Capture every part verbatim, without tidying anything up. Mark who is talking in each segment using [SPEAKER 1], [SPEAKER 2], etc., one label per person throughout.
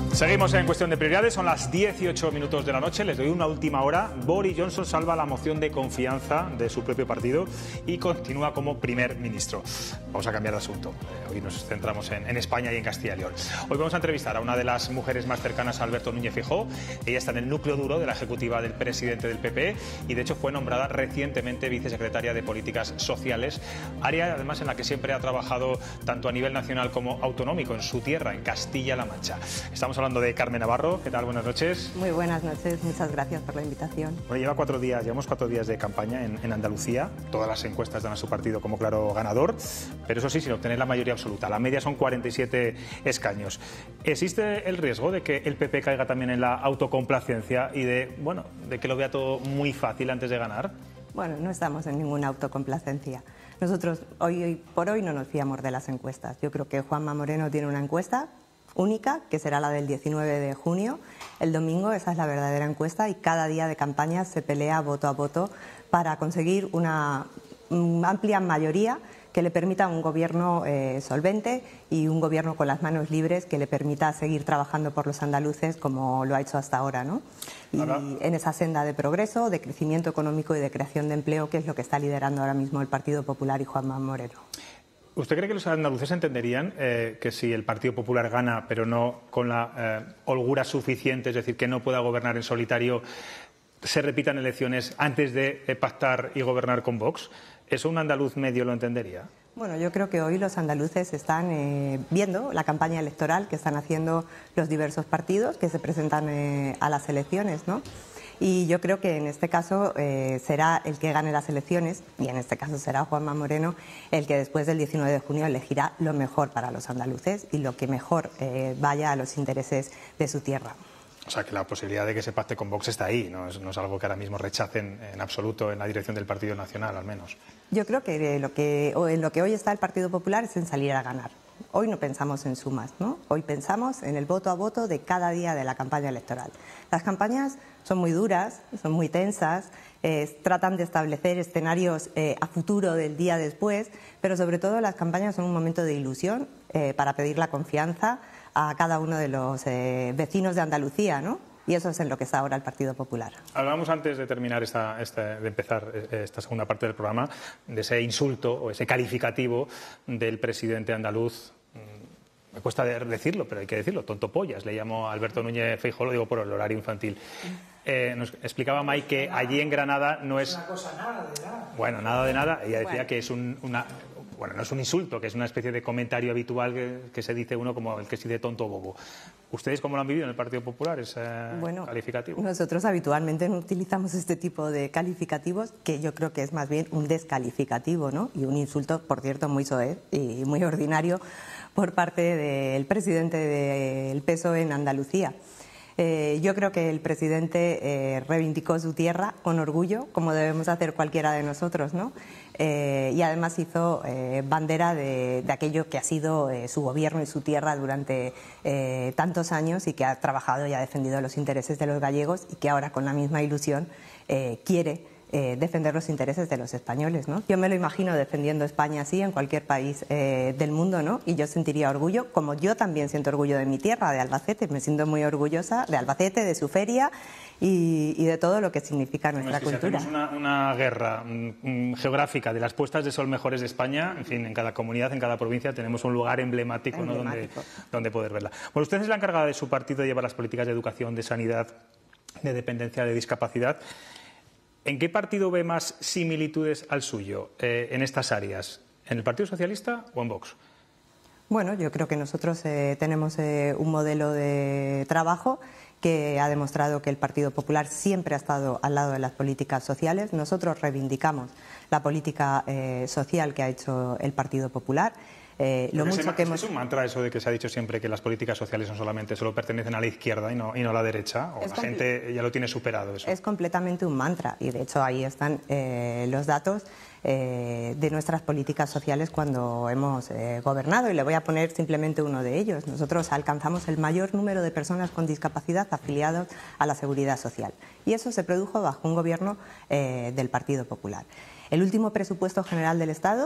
[SPEAKER 1] Seguimos en Cuestión de Prioridades, son las dieciocho minutos de la noche, les doy una última hora. Boris Johnson salva la moción de confianza de su propio partido y continúa como primer ministro. Vamos a cambiar de asunto, hoy nos centramos en, en España y en Castilla y León. Hoy vamos a entrevistar a una de las mujeres más cercanas a Alberto Núñez Feijóo. Ella está en el núcleo duro de la ejecutiva del presidente del P P y de hecho fue nombrada recientemente vicesecretaria de Políticas Sociales, área además en la que siempre ha trabajado tanto a nivel nacional como autonómico en su tierra, en Castilla-La Mancha. Estamos hablando de Carmen Navarro. ¿Qué tal? Buenas noches.
[SPEAKER 2] Muy buenas noches, muchas gracias por la invitación.
[SPEAKER 1] Bueno, lleva cuatro días, llevamos cuatro días de campaña en, en Andalucía. Todas las encuestas dan a su partido como claro ganador, pero eso sí, sin obtener la mayoría absoluta. La media son cuarenta y siete escaños. ¿Existe el riesgo de que el P P caiga también en la autocomplacencia y de, bueno, de que lo vea todo muy fácil antes de ganar?
[SPEAKER 2] Bueno, no estamos en ninguna autocomplacencia. Nosotros hoy, hoy por hoy no nos fiamos de las encuestas. Yo creo que Juanma Moreno tiene una encuesta única, que será la del diecinueve de junio. El domingo esa es la verdadera encuesta y cada día de campaña se pelea voto a voto para conseguir una amplia mayoría que le permita un gobierno eh, solvente y un gobierno con las manos libres que le permita seguir trabajando por los andaluces como lo ha hecho hasta ahora, ¿no? Y en esa senda de progreso, de crecimiento económico y de creación de empleo, que es lo que está liderando ahora mismo el Partido Popular y Juanma Moreno.
[SPEAKER 1] ¿Usted cree que los andaluces entenderían eh, que si el Partido Popular gana, pero no con la eh, holgura suficiente, es decir, que no pueda gobernar en solitario, se repitan elecciones antes de eh, pactar y gobernar con Vox? ¿Eso un andaluz medio lo entendería?
[SPEAKER 2] Bueno, yo creo que hoy los andaluces están eh, viendo la campaña electoral que están haciendo los diversos partidos que se presentan eh, a las elecciones, ¿no? Y yo creo que en este caso eh, será el que gane las elecciones, y en este caso será Juanma Moreno, el que después del diecinueve de junio elegirá lo mejor para los andaluces y lo que mejor eh, vaya a los intereses de su tierra.
[SPEAKER 1] O sea, que la posibilidad de que se pacte con Vox está ahí, no es, no es algo que ahora mismo rechacen en absoluto en la dirección del Partido Nacional, al menos.
[SPEAKER 2] Yo creo que, lo que en lo que hoy está el Partido Popular es en salir a ganar. Hoy no pensamos en sumas, ¿no? Hoy pensamos en el voto a voto de cada día de la campaña electoral. Las campañas son muy duras, son muy tensas, eh, tratan de establecer escenarios eh, a futuro del día después, pero sobre todo las campañas son un momento de ilusión eh, para pedir la confianza a cada uno de los eh, vecinos de Andalucía, ¿no? Y eso es en lo que está ahora el Partido Popular. Hablábamos
[SPEAKER 1] antes de terminar esta, esta, de empezar esta segunda parte del programa de ese insulto o ese calificativo del presidente andaluz. Me cuesta decirlo, pero hay que decirlo. Tonto pollas, le llamo a Alberto Núñez Feijóo, lo digo por el horario infantil. Eh, nos explicaba Mike que allí en Granada no es...
[SPEAKER 3] Una cosa nada de nada.
[SPEAKER 1] Bueno, nada de nada. Ella decía
[SPEAKER 2] Bueno.
[SPEAKER 1] que es un, una... Bueno, no es un insulto, que es una especie de comentario habitual que, que se dice uno como el que se dice tonto bobo. ¿Ustedes cómo lo han vivido en el Partido Popular, ese
[SPEAKER 2] bueno,
[SPEAKER 1] calificativo?
[SPEAKER 2] Nosotros habitualmente no utilizamos este tipo de calificativos, que yo creo que es más bien un descalificativo, ¿no? Y un insulto, por cierto, muy soez y muy ordinario por parte del presidente del P S O E en Andalucía. Eh, yo creo que el presidente eh, reivindicó su tierra con orgullo, como debemos hacer cualquiera de nosotros, ¿no? Eh, y además hizo eh, bandera de, de aquello que ha sido eh, su gobierno y su tierra durante eh, tantos años y que ha trabajado y ha defendido los intereses de los gallegos y que ahora con la misma ilusión eh, quiere Eh, defender los intereses de los españoles, ¿no? Yo me lo imagino defendiendo España así en cualquier país eh, del mundo, ¿no? Y yo sentiría orgullo, como yo también siento orgullo de mi tierra, de Albacete. Me siento muy orgullosa de Albacete, de su feria y, y de todo lo que significa nuestra
[SPEAKER 1] es que
[SPEAKER 2] cultura.
[SPEAKER 1] Si hacemos una, una guerra mm, geográfica de las puestas de sol mejores de España, en fin, en cada comunidad, en cada provincia tenemos un lugar emblemático,
[SPEAKER 2] emblemático.
[SPEAKER 1] ¿no? donde, donde poder verla. Bueno, usted es la encargada de su partido de llevar las políticas de educación, de sanidad, de dependencia, de discapacidad. ¿En qué partido ve más similitudes al suyo eh, en estas áreas? ¿En el Partido Socialista o en Vox?
[SPEAKER 2] Bueno, yo creo que nosotros eh, tenemos eh, un modelo de trabajo que ha demostrado que el Partido Popular siempre ha estado al lado de las políticas sociales. Nosotros reivindicamos la política eh, social que ha hecho el Partido Popular. Eh, lo mucho
[SPEAKER 1] ese,
[SPEAKER 2] que hemos...
[SPEAKER 1] ¿Es un mantra eso de que se ha dicho siempre que las políticas sociales son solamente, solo pertenecen a la izquierda y no, y no a la derecha? ¿O la gente ya lo tiene superado eso?
[SPEAKER 2] Es completamente un mantra y de hecho ahí están eh, los datos eh, de nuestras políticas sociales cuando hemos eh, gobernado y le voy a poner simplemente uno de ellos. Nosotros alcanzamos el mayor número de personas con discapacidad afiliados a la Seguridad Social y eso se produjo bajo un gobierno eh, del Partido Popular. El último presupuesto general del Estado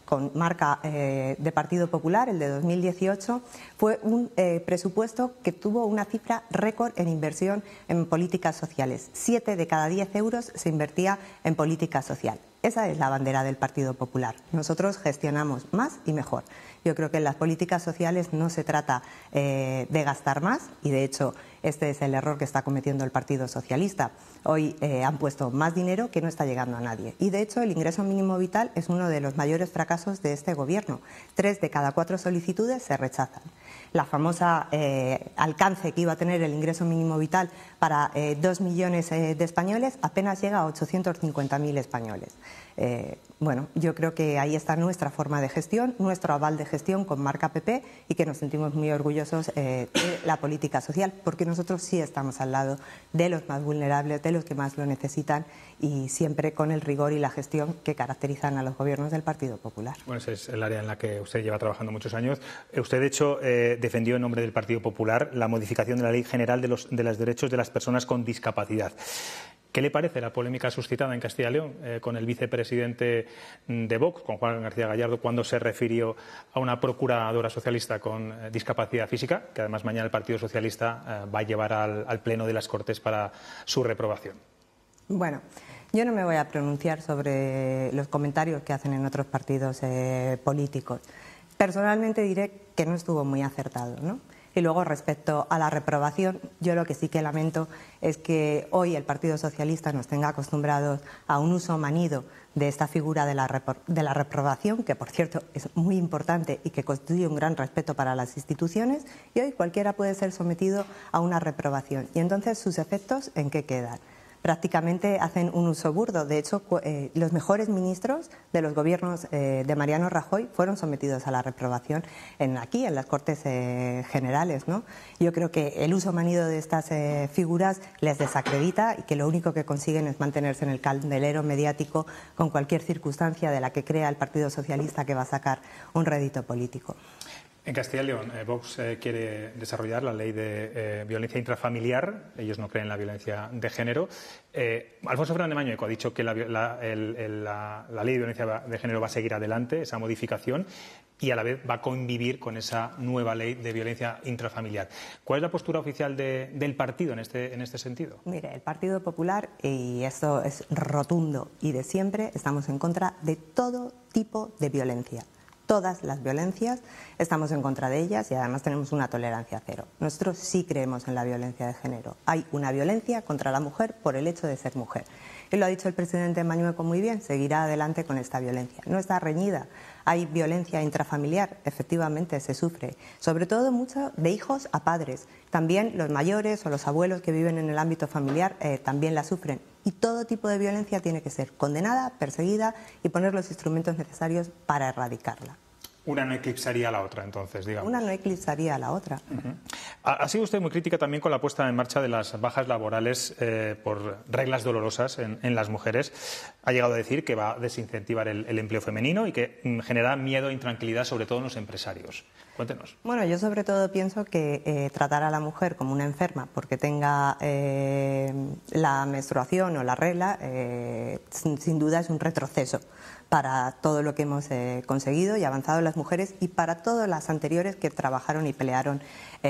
[SPEAKER 2] con marca eh, de Partido Popular, el de dos mil dieciocho, fue un eh, presupuesto que tuvo una cifra récord en inversión en políticas sociales. Siete de cada diez euros se invertía en política social. Esa es la bandera del Partido Popular. Nosotros gestionamos más y mejor. Yo creo que en las políticas sociales no se trata eh, de gastar más, y de hecho este es el error que está cometiendo el Partido Socialista. Hoy eh, han puesto más dinero que no está llegando a nadie. Y de hecho el ingreso mínimo vital es uno de los mayores fracasos de este gobierno. Tres de cada cuatro solicitudes se rechazan. La famosa eh, alcance que iba a tener el ingreso mínimo vital para eh, dos millones eh, de españoles apenas llega a ochocientos cincuenta mil españoles. Eh, bueno, yo creo que ahí está nuestra forma de gestión, nuestro aval de gestión con marca P P, y que nos sentimos muy orgullosos eh, de la política social, porque nosotros sí estamos al lado de los más vulnerables, de los que más lo necesitan, y siempre con el rigor y la gestión que caracterizan a los gobiernos del Partido Popular.
[SPEAKER 1] Bueno, ese es el área en la que usted lleva trabajando muchos años. Usted, de hecho, eh, defendió en nombre del Partido Popular la modificación de la Ley General de los, de los Derechos de las Personas con Discapacidad. ¿Qué le parece la polémica suscitada en Castilla y León eh, con el vicepresidente de Vox, con Juan García Gallardo, cuando se refirió a una procuradora socialista con eh, discapacidad física, que además mañana el Partido Socialista eh, va a llevar al, al Pleno de las Cortes para su reprobación?
[SPEAKER 2] Bueno, yo no me voy a pronunciar sobre los comentarios que hacen en otros partidos eh, políticos. Personalmente diré que no estuvo muy acertado, ¿no? Y luego, respecto a la reprobación, yo lo que sí que lamento es que hoy el Partido Socialista nos tenga acostumbrados a un uso manido de esta figura de la, repro de la reprobación, que por cierto es muy importante y que constituye un gran respeto para las instituciones, y hoy cualquiera puede ser sometido a una reprobación. Y entonces, ¿sus efectos en qué quedan? Prácticamente hacen un uso burdo. De hecho, eh, los mejores ministros de los gobiernos eh, de Mariano Rajoy fueron sometidos a la reprobación en, aquí, en las Cortes eh, Generales, ¿no? Yo creo que el uso manido de estas eh, figuras les desacredita, y que lo único que consiguen es mantenerse en el candelero mediático con cualquier circunstancia de la que crea el Partido Socialista que va a sacar un rédito político.
[SPEAKER 1] En Castilla y León, eh, Vox eh, quiere desarrollar la ley de eh, violencia intrafamiliar. Ellos no creen en la violencia de género. Eh, Alfonso Fernández Mañueco ha dicho que la, la, el, el, la, la ley de violencia de género va a seguir adelante, esa modificación, y a la vez va a convivir con esa nueva ley de violencia intrafamiliar. ¿Cuál es la postura oficial de, del partido en este, en este sentido?
[SPEAKER 2] Mire, el Partido Popular, y esto es rotundo y de siempre, estamos en contra de todo tipo de violencia. Todas las violencias, estamos en contra de ellas, y además tenemos una tolerancia cero. Nosotros sí creemos en la violencia de género. Hay una violencia contra la mujer por el hecho de ser mujer. Y lo ha dicho el presidente Mañueco muy bien, seguirá adelante con esta violencia. No está reñida. Hay violencia intrafamiliar, efectivamente se sufre, sobre todo mucho de hijos a padres. También los mayores o los abuelos que viven en el ámbito familiar eh, también la sufren. Y todo tipo de violencia tiene que ser condenada, perseguida, y poner los instrumentos necesarios para erradicarla.
[SPEAKER 1] Una no eclipsaría a la otra, entonces, digamos.
[SPEAKER 2] Una no eclipsaría a la otra.
[SPEAKER 1] Uh-huh. ha, ha sido usted muy crítica también con la puesta en marcha de las bajas laborales eh, por reglas dolorosas en, en las mujeres. Ha llegado a decir que va a desincentivar el, el empleo femenino y que mm, genera miedo e intranquilidad, sobre todo en los empresarios. Cuéntenos.
[SPEAKER 2] Bueno, yo sobre todo pienso que eh, tratar a la mujer como una enferma porque tenga eh, la menstruación o la regla, eh, sin, sin duda es un retroceso para todo lo que hemos eh, conseguido y avanzado las mujeres, y para todas las anteriores que trabajaron y pelearon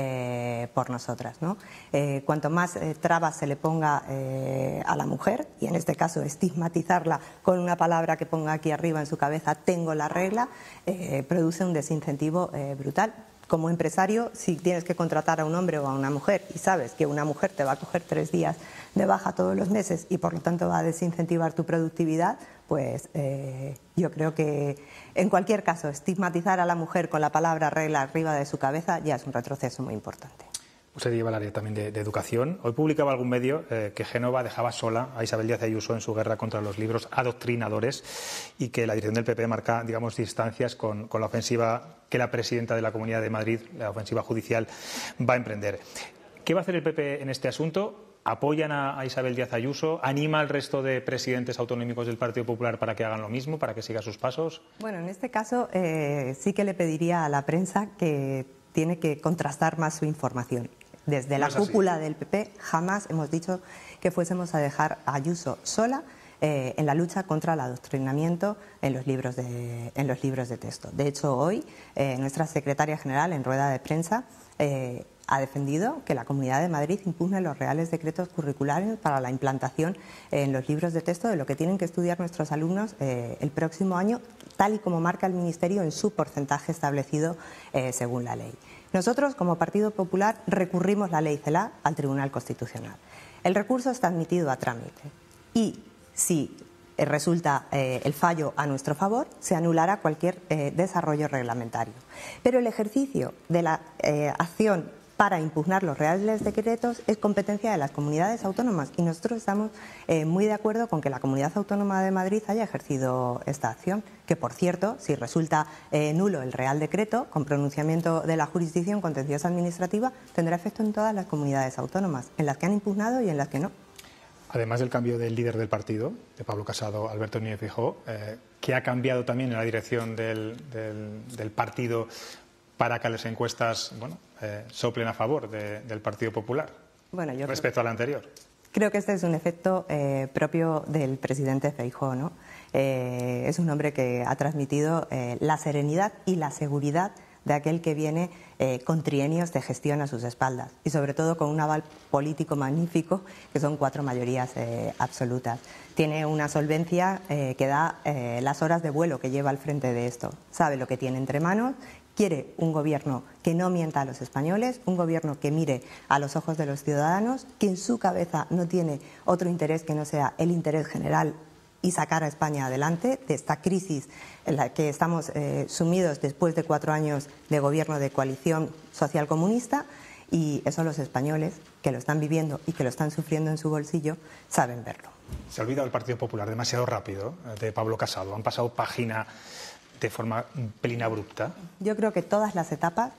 [SPEAKER 2] eh, por nosotras, ¿no? Eh, cuanto más eh, trabas se le ponga eh, a la mujer, y en este caso estigmatizarla con una palabra que ponga aquí arriba en su cabeza, tengo la regla, eh, produce un desincentivo eh, brutal. Como empresario, si tienes que contratar a un hombre o a una mujer y sabes que una mujer te va a coger tres días de baja todos los meses y por lo tanto va a desincentivar tu productividad, pues eh, yo creo que en cualquier caso estigmatizar a la mujer con la palabra regla arriba de su cabeza ya es un retroceso muy importante.
[SPEAKER 1] Usted lleva el área también de, de educación. Hoy publicaba algún medio eh, que Génova dejaba sola a Isabel Díaz Ayuso en su guerra contra los libros adoctrinadores, y que la dirección del P P marca, digamos, distancias con, con la ofensiva que la presidenta de la Comunidad de Madrid, la ofensiva judicial, va a emprender. ¿Qué va a hacer el P P en este asunto? ¿Apoyan a, a Isabel Díaz Ayuso? ¿Anima al resto de presidentes autonómicos del Partido Popular para que hagan lo mismo, para que siga sus pasos?
[SPEAKER 2] Bueno, en este caso eh, sí que le pediría a la prensa que tiene que contrastar más su información. Desde la cúpula del P P jamás hemos dicho que fuésemos a dejar a Ayuso sola eh, en la lucha contra el adoctrinamiento en los libros de, en los libros de texto. De hecho, hoy eh, nuestra secretaria general en rueda de prensa eh, ha defendido que la Comunidad de Madrid impugne los reales decretos curriculares para la implantación en los libros de texto de lo que tienen que estudiar nuestros alumnos eh, el próximo año, tal y como marca el Ministerio en su porcentaje establecido eh, según la ley. Nosotros, como Partido Popular, recurrimos la ley CELA al Tribunal Constitucional. El recurso está admitido a trámite y, si resulta eh, el fallo a nuestro favor, se anulará cualquier eh, desarrollo reglamentario. Pero el ejercicio de la eh, acción para impugnar los reales decretos es competencia de las comunidades autónomas y nosotros estamos eh, muy de acuerdo con que la Comunidad Autónoma de Madrid haya ejercido esta acción, que por cierto, si resulta eh, nulo el Real Decreto, con pronunciamiento de la jurisdicción contenciosa administrativa, tendrá efecto en todas las comunidades autónomas, en las que han impugnado y en las que no.
[SPEAKER 1] Además del cambio del líder del partido, de Pablo Casado, Alberto Núñez Feijóo, eh, ¿qué ha cambiado también en la dirección del, del, del partido para que las encuestas, bueno, eh, soplen a favor de, del Partido Popular, bueno, yo respecto creo, a la anterior?
[SPEAKER 2] Creo que este es un efecto eh, propio del presidente Feijóo, ¿no? Eh, es un hombre que ha transmitido eh, la serenidad y la seguridad de aquel que viene eh, con trienios de gestión a sus espaldas y sobre todo con un aval político magnífico que son cuatro mayorías eh, absolutas. Tiene una solvencia eh, que da eh, las horas de vuelo que lleva al frente de esto. Sabe lo que tiene entre manos. Quiere un gobierno que no mienta a los españoles, un gobierno que mire a los ojos de los ciudadanos, que en su cabeza no tiene otro interés que no sea el interés general y sacar a España adelante de esta crisis en la que estamos eh, sumidos después de cuatro años de gobierno de coalición social comunista, y eso los españoles, que lo están viviendo y que lo están sufriendo en su bolsillo, saben verlo.
[SPEAKER 1] Se ha olvidado el Partido Popular demasiado rápido de Pablo Casado. Han pasado página de forma un pelín abrupta.
[SPEAKER 2] Yo creo que todas las etapas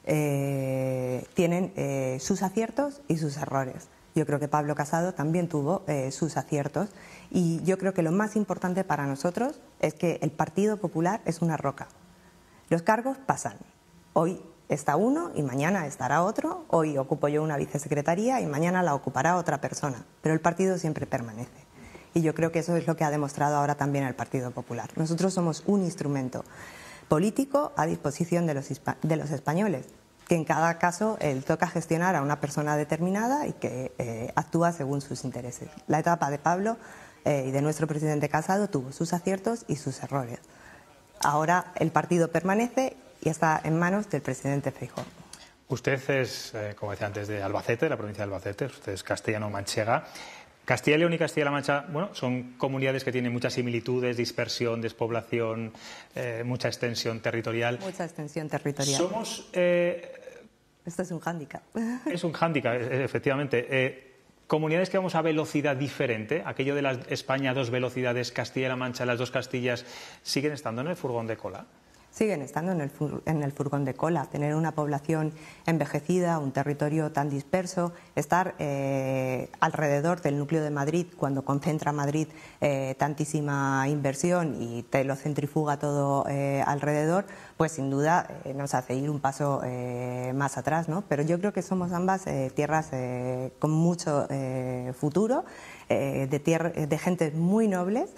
[SPEAKER 2] eh, tienen eh, sus aciertos y sus errores. Yo creo que Pablo Casado también tuvo eh, sus aciertos y yo creo que lo más importante para nosotros es que el Partido Popular es una roca. Los cargos pasan. Hoy está uno y mañana estará otro. Hoy ocupo yo una vicesecretaría y mañana la ocupará otra persona. Pero el partido siempre permanece. Y yo creo que eso es lo que ha demostrado ahora también el Partido Popular. Nosotros somos un instrumento político a disposición de los, de los españoles, que en cada caso eh, toca gestionar a una persona determinada y que eh, actúa según sus intereses. La etapa de Pablo eh, y de nuestro presidente Casado tuvo sus aciertos y sus errores. Ahora el partido permanece y está en manos del presidente Feijóo.
[SPEAKER 1] Usted es, eh, como decía antes, de Albacete, de la provincia de Albacete, usted es castellano-manchega. Castilla y León y Castilla-La Mancha, bueno, son comunidades que tienen muchas similitudes, dispersión, despoblación, eh, mucha extensión territorial.
[SPEAKER 2] Mucha extensión territorial.
[SPEAKER 1] Somos... Eh,
[SPEAKER 2] Esto es un hándicap.
[SPEAKER 1] Es un hándicap, efectivamente. Eh, comunidades que vamos a velocidad diferente, aquello de la España dos velocidades, Castilla-La Mancha, las dos Castillas, ¿siguen estando en el furgón de cola?
[SPEAKER 2] Siguen estando en el, fur, en el furgón de cola. Tener una población envejecida, un territorio tan disperso, estar eh, alrededor del núcleo de Madrid cuando concentra Madrid eh, tantísima inversión y te lo centrifuga todo eh, alrededor, pues sin duda eh, nos hace ir un paso eh, más atrás, ¿no? Pero yo creo que somos ambas eh, tierras eh, con mucho eh, futuro, eh, de, tierra, de gente muy nobles,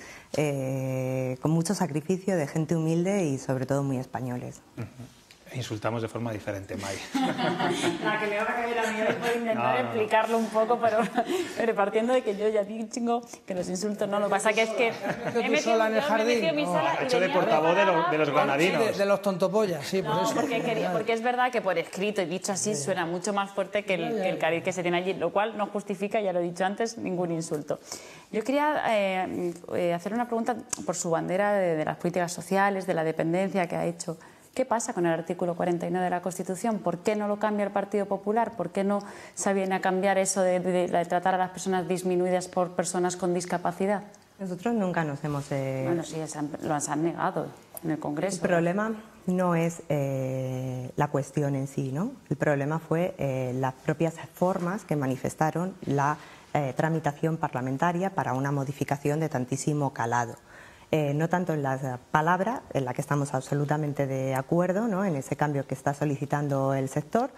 [SPEAKER 2] eh, con mucho sacrificio, de gente humilde y sobre todo muy españoles.
[SPEAKER 1] Uh-huh. Insultamos de forma diferente, May.
[SPEAKER 3] La que le va a caer a mí hoy por intentar no, no, explicarlo un poco, pero, pero partiendo de que yo ya digo que los insultos no, lo que pasa que es que
[SPEAKER 4] he metido, sola en el jardín,
[SPEAKER 3] he
[SPEAKER 1] no, ha hecho de portavoz de, lo, de los granadinos.
[SPEAKER 4] De, de los tontopollas, sí,
[SPEAKER 3] no,
[SPEAKER 4] por eso.
[SPEAKER 3] Porque, quería, porque es verdad que por escrito y dicho así suena mucho más fuerte que el, que el cariz que se tiene allí, lo cual no justifica, ya lo he dicho antes, ningún insulto. Yo quería eh, eh, hacer una pregunta por su bandera de, de las políticas sociales, de la dependencia que ha hecho. ¿Qué pasa con el artículo cuarenta y nueve de la Constitución? ¿Por qué no lo cambia el Partido Popular? ¿Por qué no se viene a cambiar eso de, de, de tratar a las personas disminuidas por personas con discapacidad?
[SPEAKER 2] Nosotros nunca nos hemos... Eh...
[SPEAKER 3] Bueno, sí, lo han negado en el Congreso.
[SPEAKER 2] El problema no es eh, la cuestión en sí, ¿no? El problema fue eh, las propias formas que manifestaron la eh, tramitación parlamentaria para una modificación de tantísimo calado. Eh, no tanto en la palabra, en la que estamos absolutamente de acuerdo, ¿no? En ese cambio que está solicitando el sector,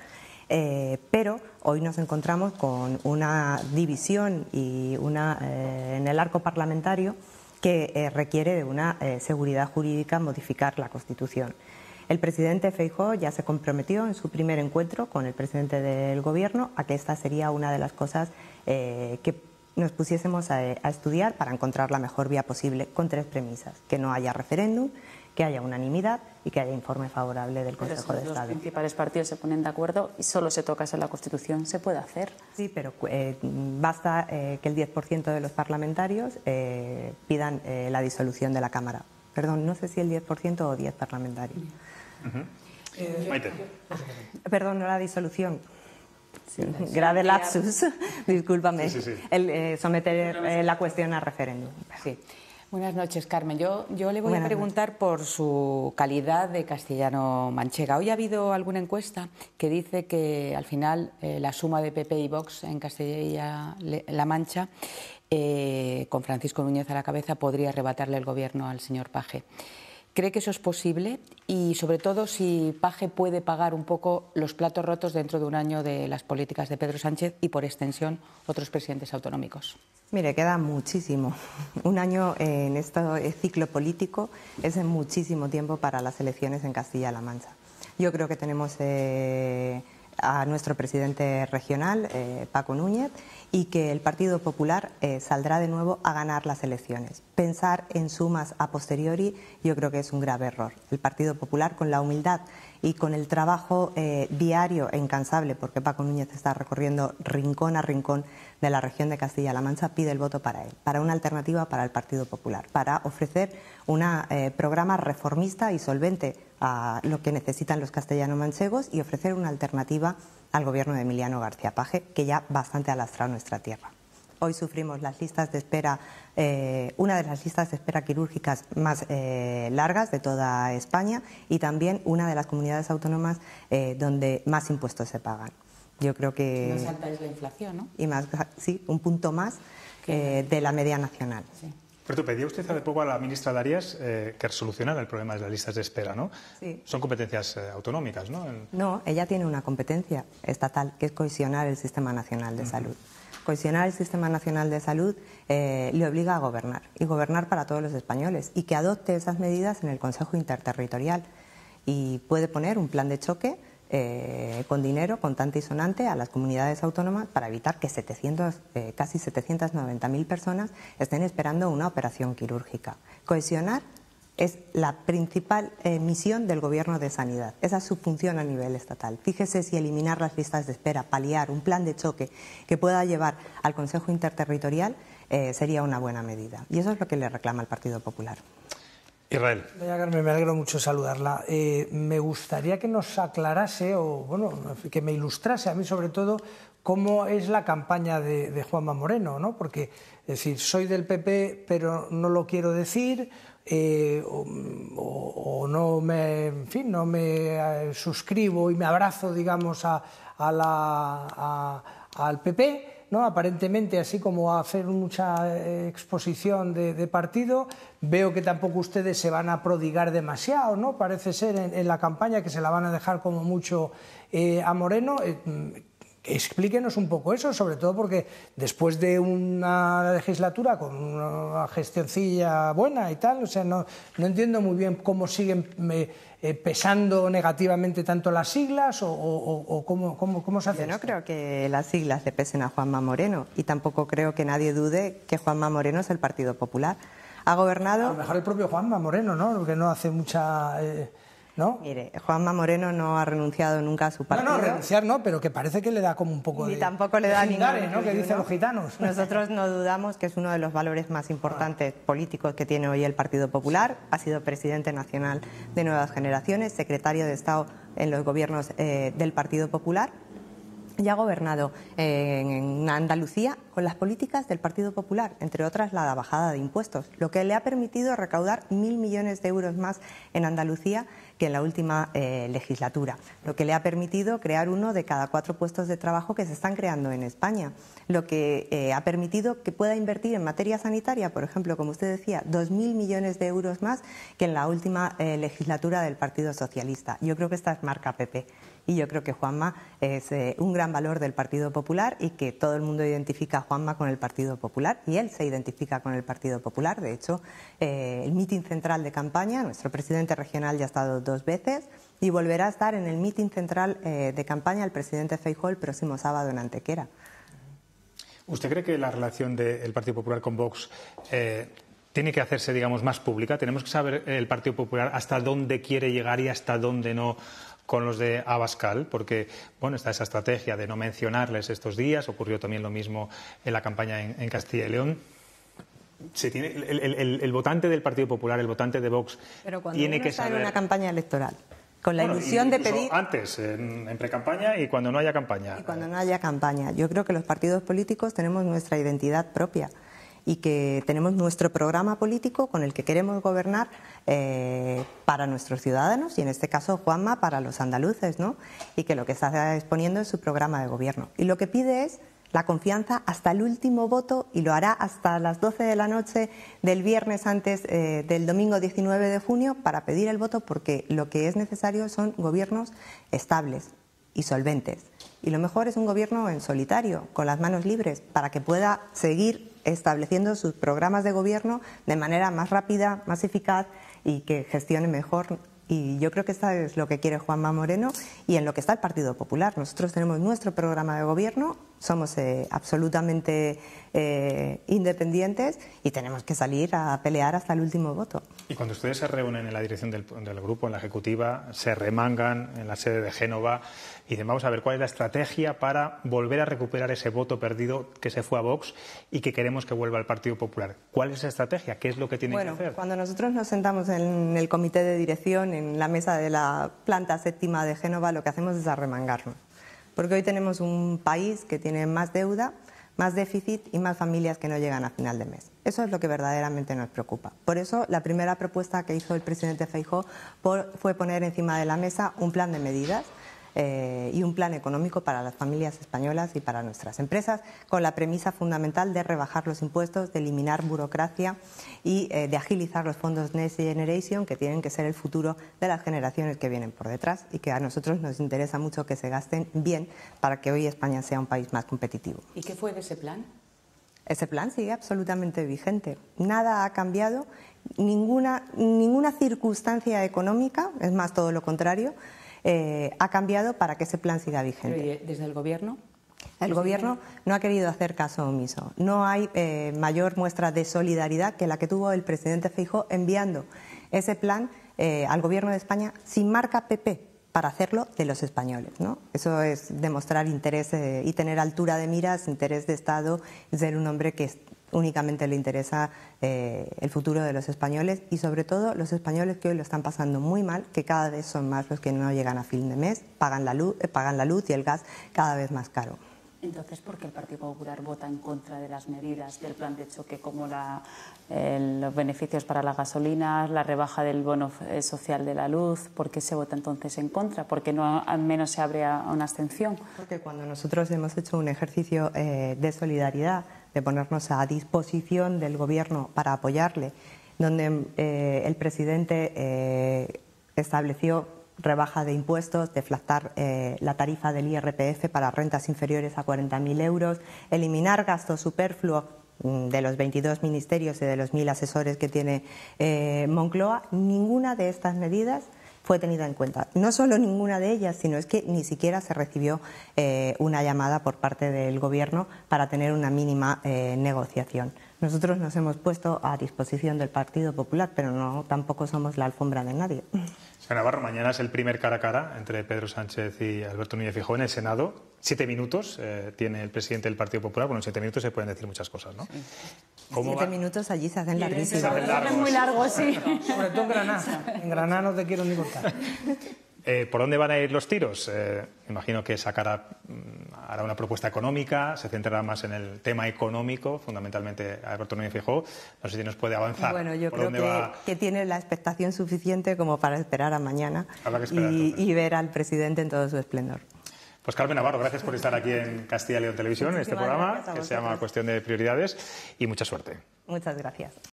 [SPEAKER 2] Eh, pero hoy nos encontramos con una división y una, eh, en el arco parlamentario que eh, requiere de una eh, seguridad jurídica modificar la Constitución. El presidente Feijóo ya se comprometió en su primer encuentro con el presidente del Gobierno a que esta sería una de las cosas eh, que nos pusiésemos a, a estudiar para encontrar la mejor vía posible, con tres premisas: que no haya referéndum, que haya unanimidad y que haya informe favorable del Consejo
[SPEAKER 3] pero si
[SPEAKER 2] de
[SPEAKER 3] los
[SPEAKER 2] Estado.
[SPEAKER 3] Los principales partidos se ponen de acuerdo y solo se toca eso en la Constitución, ¿se puede hacer?
[SPEAKER 2] Sí, pero eh, basta eh, que el diez por ciento de los parlamentarios eh, pidan eh, la disolución de la Cámara. Perdón, no sé si el diez por ciento o diez parlamentarios.
[SPEAKER 1] Uh-huh. eh, Maite.
[SPEAKER 2] Perdón, no la disolución.
[SPEAKER 3] Sí,
[SPEAKER 2] grave lapsus, discúlpame,
[SPEAKER 1] sí, sí, sí.
[SPEAKER 2] El, eh, someter eh, la cuestión a referéndum.
[SPEAKER 5] Sí. Buenas noches, Carmen. Yo, yo le voy
[SPEAKER 2] Buenas
[SPEAKER 5] a preguntar
[SPEAKER 2] noches.
[SPEAKER 5] por su calidad de castellano-manchega. Hoy ha habido alguna encuesta que dice que al final eh, la suma de P P y Vox en Castilla-La Mancha, eh, con Francisco Núñez a la cabeza, podría arrebatarle el gobierno al señor Paje. ¿Cree que eso es posible? Y sobre todo si Paje puede pagar un poco los platos rotos dentro de un año de las políticas de Pedro Sánchez y por extensión otros presidentes autonómicos.
[SPEAKER 2] Mire, queda muchísimo. Un año en este ciclo político es muchísimo tiempo para las elecciones en Castilla-La Mancha. Yo creo que tenemos eh, a nuestro presidente regional, eh, Paco Núñez, y que el Partido Popular eh, saldrá de nuevo a ganar las elecciones. Pensar en sumas a posteriori yo creo que es un grave error. El Partido Popular, con la humildad y con el trabajo eh, diario e incansable, porque Paco Núñez está recorriendo rincón a rincón de la región de Castilla-La Mancha, pide el voto para él, para una alternativa para el Partido Popular, para ofrecer un eh, programa reformista y solvente a lo que necesitan los castellano-manchegos y ofrecer una alternativa al gobierno de Emiliano García Paje, que ya bastante ha lastrado nuestra tierra. Hoy sufrimos las listas de espera, eh, una de las listas de espera quirúrgicas más eh, largas de toda España y también una de las comunidades autónomas eh, donde más impuestos se pagan. Yo creo que...
[SPEAKER 5] Más alta es la inflación, ¿no?
[SPEAKER 2] Y más, sí, un punto más eh, de la media nacional.
[SPEAKER 5] Sí.
[SPEAKER 1] Pero pedía usted hace poco a la ministra Darias eh, que solucionara el problema de las listas de espera, ¿no?
[SPEAKER 2] Sí.
[SPEAKER 1] Son competencias eh, autonómicas, ¿no? En...
[SPEAKER 2] No, ella tiene una competencia estatal, que es cohesionar el Sistema Nacional de Salud. Uh-huh. Cohesionar el Sistema Nacional de Salud eh, le obliga a gobernar, y gobernar para todos los españoles, y que adopte esas medidas en el Consejo Interterritorial. Y puede poner un plan de choque Eh, con dinero contante y sonante a las comunidades autónomas para evitar que setecientos, eh, casi setecientas noventa mil personas estén esperando una operación quirúrgica. Cohesionar es la principal eh, misión del Gobierno de Sanidad. Esa es su función a nivel estatal. Fíjese si eliminar las listas de espera, paliar un plan de choque que pueda llevar al Consejo Interterritorial eh, sería una buena medida. Y eso es lo que le reclama el Partido Popular.
[SPEAKER 1] Israel.
[SPEAKER 4] Doña Carmen, me alegro mucho saludarla. Eh, me gustaría que nos aclarase, o bueno, que me ilustrase a mí sobre todo, cómo es la campaña de, de Juanma Moreno, ¿no? Porque, es decir, soy del P P, pero no lo quiero decir, eh, o, o, o no me, en fin, no me eh, suscribo y me abrazo, digamos, a, a la, a, al P P, ¿no? Aparentemente, así como a hacer mucha exposición de, de partido. Veo que tampoco ustedes se van a prodigar demasiado, ¿no? Parece ser en, en la campaña, que se la van a dejar como mucho eh, a Moreno. Eh, explíquenos un poco eso, sobre todo porque después de una legislatura con una gestioncilla buena y tal, o sea, no, no entiendo muy bien cómo siguen eh, eh, pesando negativamente tanto las siglas o, o, o cómo, cómo, cómo se hace.
[SPEAKER 2] Yo no
[SPEAKER 4] esto.
[SPEAKER 2] creo que las siglas le pesen a Juanma Moreno, y tampoco creo que nadie dude que Juanma Moreno es el Partido Popular. Ha gobernado...
[SPEAKER 4] A lo mejor el propio Juanma Moreno, ¿no? Que no hace mucha... Eh, ¿no?
[SPEAKER 2] Mire, Juanma Moreno no ha renunciado nunca a su partido.
[SPEAKER 4] No, no, renunciar no, pero que parece que le da como un poco
[SPEAKER 2] Ni
[SPEAKER 4] de...
[SPEAKER 2] tampoco le da
[SPEAKER 4] de
[SPEAKER 2] ningún
[SPEAKER 4] jindare, ¿no? Que dicen
[SPEAKER 2] ¿no?
[SPEAKER 4] los gitanos.
[SPEAKER 2] Nosotros no dudamos que es uno de los valores más importantes políticos que tiene hoy el Partido Popular. Ha sido presidente nacional de Nuevas Generaciones, secretario de Estado en los gobiernos eh, del Partido Popular. Y ha gobernado eh, en Andalucía con las políticas del Partido Popular, entre otras la bajada de impuestos, lo que le ha permitido recaudar mil millones de euros más en Andalucía que en la última eh, legislatura, lo que le ha permitido crear uno de cada cuatro puestos de trabajo que se están creando en España, lo que eh, ha permitido que pueda invertir en materia sanitaria, por ejemplo, como usted decía, dos mil millones de euros más que en la última eh, legislatura del Partido Socialista. Yo creo que esta es marca P P. Y yo creo que Juanma es eh, un gran valor del Partido Popular y que todo el mundo identifica a Juanma con el Partido Popular y él se identifica con el Partido Popular. De hecho, eh, el mitin central de campaña, nuestro presidente regional ya ha estado dos veces y volverá a estar en el mitin central eh, de campaña el presidente Feijóo el próximo sábado en Antequera.
[SPEAKER 1] ¿Usted cree que la relación del Partido Popular con Vox eh, tiene que hacerse, digamos, más pública? ¿Tenemos que saber el Partido Popular hasta dónde quiere llegar y hasta dónde no con los de Abascal? Porque, bueno, está esa estrategia de no mencionarles estos días, ocurrió también lo mismo en la campaña en, en Castilla y León. Se tiene, el, el, el, el votante del Partido Popular, el votante de Vox,
[SPEAKER 2] Pero cuando
[SPEAKER 1] tiene
[SPEAKER 2] uno
[SPEAKER 1] que
[SPEAKER 2] está
[SPEAKER 1] saber...
[SPEAKER 2] en una campaña electoral, con la
[SPEAKER 1] bueno,
[SPEAKER 2] ilusión de
[SPEAKER 1] incluso
[SPEAKER 2] pedir...
[SPEAKER 1] antes, en, en pre-campaña y cuando no haya campaña.
[SPEAKER 2] Y cuando no haya campaña. Yo creo que los partidos políticos tenemos nuestra identidad propia y que tenemos nuestro programa político con el que queremos gobernar eh, para nuestros ciudadanos y en este caso Juanma para los andaluces, ¿no? Y que lo que está exponiendo es su programa de gobierno. Y lo que pide es la confianza hasta el último voto y lo hará hasta las doce de la noche del viernes antes eh, del domingo diecinueve de junio para pedir el voto porque lo que es necesario son gobiernos estables y solventes. Y lo mejor es un gobierno en solitario, con las manos libres, para que pueda seguir estableciendo sus programas de gobierno de manera más rápida, más eficaz y que gestione mejor. Y yo creo que esto es lo que quiere Juanma Moreno y en lo que está el Partido Popular. Nosotros tenemos nuestro programa de gobierno, somos eh, absolutamente eh, independientes y tenemos que salir a pelear hasta el último voto.
[SPEAKER 1] Y cuando ustedes se reúnen en la dirección del, del grupo, en la ejecutiva, se remangan en la sede de Génova y dicen vamos a ver cuál es la estrategia para volver a recuperar ese voto perdido que se fue a Vox y que queremos que vuelva al Partido Popular. ¿Cuál es esa estrategia? ¿Qué es lo que tienen
[SPEAKER 2] bueno,
[SPEAKER 1] que hacer?
[SPEAKER 2] Cuando nosotros nos sentamos en el comité de dirección, en la mesa de la planta séptima de Génova, lo que hacemos es arremangarnos. Porque hoy tenemos un país que tiene más deuda, más déficit y más familias que no llegan a final de mes. Eso es lo que verdaderamente nos preocupa. Por eso, la primera propuesta que hizo el presidente Feijóo fue poner encima de la mesa un plan de medidas eh, y un plan económico para las familias españolas y para nuestras empresas, con la premisa fundamental de rebajar los impuestos, de eliminar burocracia y eh, de agilizar los fondos Next Generation, que tienen que ser el futuro de las generaciones que vienen por detrás y que a nosotros nos interesa mucho que se gasten bien para que hoy España sea un país más competitivo.
[SPEAKER 5] ¿Y qué fue de ese plan?
[SPEAKER 2] Ese plan sigue absolutamente vigente. Nada ha cambiado, ninguna, ninguna circunstancia económica, es más todo lo contrario, eh, ha cambiado para que ese plan siga vigente.
[SPEAKER 5] ¿Pero desde el Gobierno?
[SPEAKER 2] El Gobierno no ha querido hacer caso omiso. No hay eh, mayor muestra de solidaridad que la que tuvo el presidente Feijóo enviando ese plan eh, al Gobierno de España sin marca P P para hacerlo de los españoles, ¿no? Eso es demostrar interés eh, y tener altura de miras, interés de Estado, ser un hombre que únicamente le interesa eh, el futuro de los españoles y sobre todo los españoles que hoy lo están pasando muy mal, que cada vez son más los que no llegan a fin de mes, pagan la luz, eh, pagan la luz y el gas cada vez más caro.
[SPEAKER 3] Entonces, ¿por qué el Partido Popular vota en contra de las medidas del plan de choque como la, eh, los beneficios para las gasolinas, la rebaja del bono eh, social de la luz? ¿Por qué se vota entonces en contra? ¿Por qué no al menos se abre a una abstención?
[SPEAKER 2] Porque cuando nosotros hemos hecho un ejercicio eh, de solidaridad, de ponernos a disposición del Gobierno para apoyarle, donde eh, el presidente eh, estableció rebaja de impuestos, deflactar eh, la tarifa del I R P F para rentas inferiores a cuarenta mil euros, eliminar gasto superfluo de los veintidós ministerios y de los mil asesores que tiene eh, Moncloa, ninguna de estas medidas fue tenida en cuenta. No solo ninguna de ellas, sino es que ni siquiera se recibió eh, una llamada por parte del Gobierno para tener una mínima eh, negociación. Nosotros nos hemos puesto a disposición del Partido Popular, pero no tampoco somos la alfombra de nadie.
[SPEAKER 1] Señora Navarro, mañana es el primer cara a cara entre Pedro Sánchez y Alberto Núñez Feijóo en el Senado. Siete minutos eh, tiene el presidente del Partido Popular. Bueno, en siete minutos se pueden decir muchas cosas, ¿no?
[SPEAKER 2] Sí.
[SPEAKER 1] ¿Cómo
[SPEAKER 2] siete
[SPEAKER 1] va?
[SPEAKER 2] minutos allí se hacen larguísimos.
[SPEAKER 1] Se hacen largos.
[SPEAKER 3] Es muy largo, sí.
[SPEAKER 4] Sobre todo en Granada. En Granada no te quiero ni contar.
[SPEAKER 1] Eh, ¿Por dónde van a ir los tiros? Eh, me imagino que sacará, hará una propuesta económica, se centrará más en el tema económico, fundamentalmente Alberto Núñez Feijóo. No sé si nos puede avanzar.
[SPEAKER 2] Bueno, yo
[SPEAKER 1] ¿Por
[SPEAKER 2] creo
[SPEAKER 1] dónde
[SPEAKER 2] que,
[SPEAKER 1] va?
[SPEAKER 2] que tiene la expectación suficiente como para esperar a mañana
[SPEAKER 1] Habrá que esperar,
[SPEAKER 2] y,
[SPEAKER 1] entonces.
[SPEAKER 2] y ver al presidente en todo su esplendor.
[SPEAKER 1] Pues Carmen Navarro, gracias por estar aquí en Castilla y León Televisión, en este
[SPEAKER 2] Muchísimas
[SPEAKER 1] programa
[SPEAKER 2] gracias a
[SPEAKER 1] que se llama
[SPEAKER 2] vosotros.
[SPEAKER 1] Cuestión de Prioridades, y mucha suerte.
[SPEAKER 2] Muchas gracias.